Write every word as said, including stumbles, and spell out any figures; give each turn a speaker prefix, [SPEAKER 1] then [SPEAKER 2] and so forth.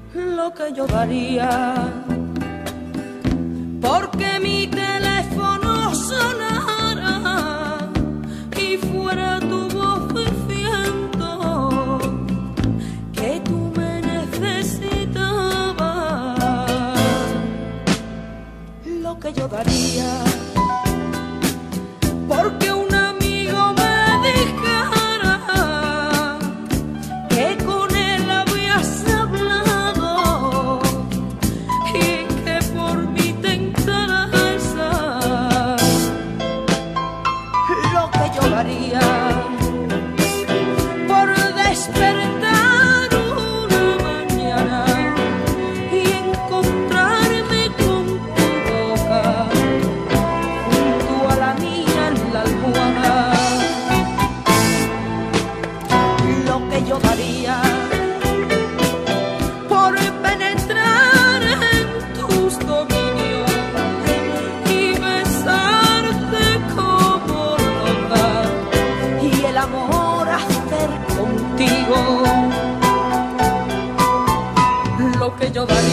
[SPEAKER 1] lo que yo daría porque mi teléfono sonara y fuera tu voz diciendo que tú me necesitabas. Lo que yo daría porque un amigo me dijera que con él habías hablado y que por mí te interesas. Lo que yo daría por despertar una mañana y encontrarme con tu boca junto a la mía en la almohada. Lo que yo daría por penetrar en tus dominios y besarte como loca y el amor hacer contigo. Lo que yo daría